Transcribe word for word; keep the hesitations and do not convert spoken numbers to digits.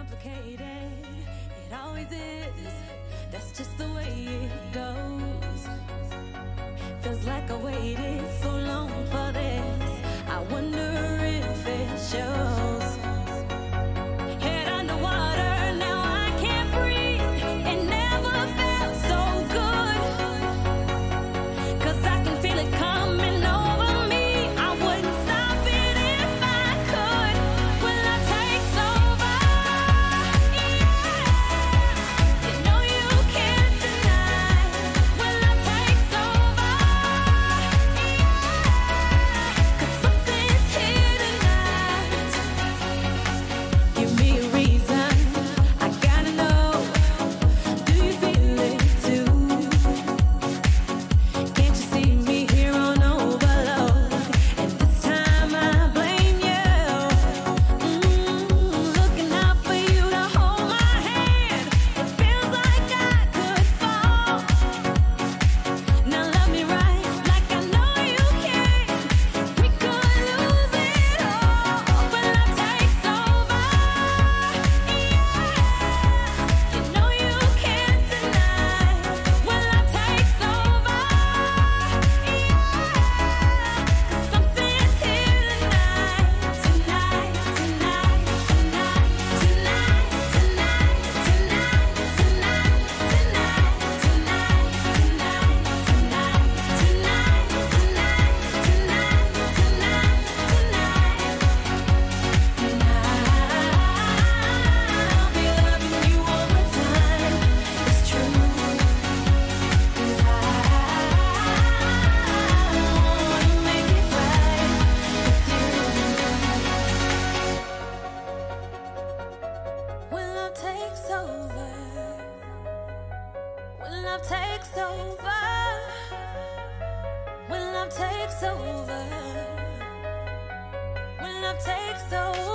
complicated. It always is. That's just the way it goes. Feels like I waited so long for this. I wonder if it shows. Head underwater, now I can't breathe. It never felt so good. 'Cause I can feel it coming over me. I wouldn't stop it if I could. Will love takes over? Yeah. You know you can't deny. Will love takes over? Yeah. 'Cause something's here tonight. Give me a reason, I gotta know. Do you feel it too? Can't you see me here on overload? And this time I blame you. Mm, looking out for you to hold my hand. It feels like I could fall. Now love me right, like I know you can. We could lose it all. When love takes over, yeah. You know you can't deny. When love takes over, yeah. 'Cause something's here tonight, tonight, tonight, tonight, tonight, tonight, tonight, tonight, tonight, tonight, tonight, tonight, tonight, tonight, I'll be loving you all the time. It's true. 'Cause I wanna make it right with you. When love takes over, when love takes over, when love takes over, when love takes over.